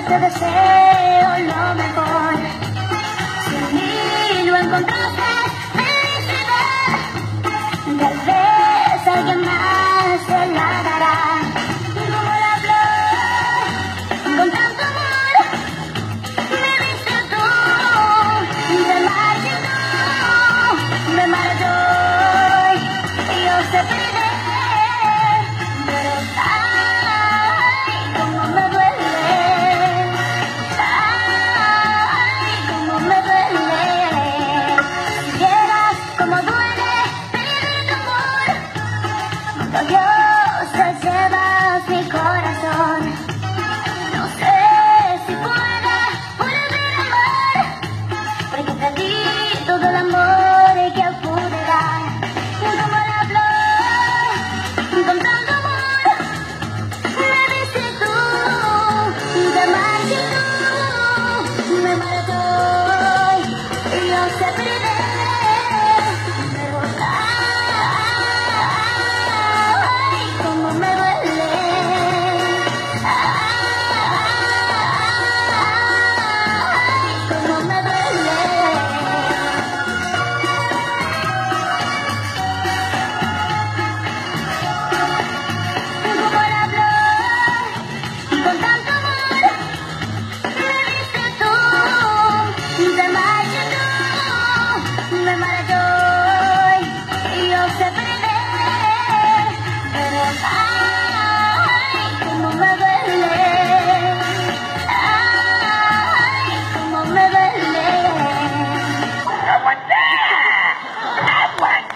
te deseo lo mejor. Si en mí lo encontraste felicidad, tal vez alguien más te la dará. Como la flor, con tanto amor, me diste tú, te marchito, me marcho y yo te pediré, pero ay, cómo me duele, ay, cómo me duele. Si vieras cómo duele pedir tu amor, cuando Dios te llevas mi corazón. No sé si pueda volver a amar, porque te di todo el amor que pude dar. Como la flor, con tanto amor, me diste tú, te marché tú, me marcho y yo te pediré, pero ay, cómo me duele, ay, cómo me duele. Como la flor, con tanto amor, me diste tú, te marché tú, me marcho y yo te pediré, pero ay, cómo me duele, ay, cómo me duele. ¡Aguanta! ¡Aguanta!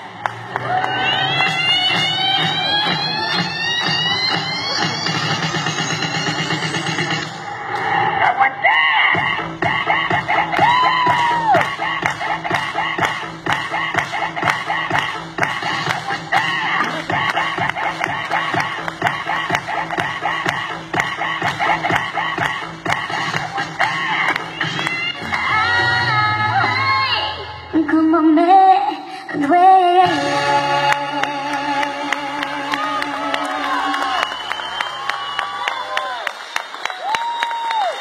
Ay, cómo me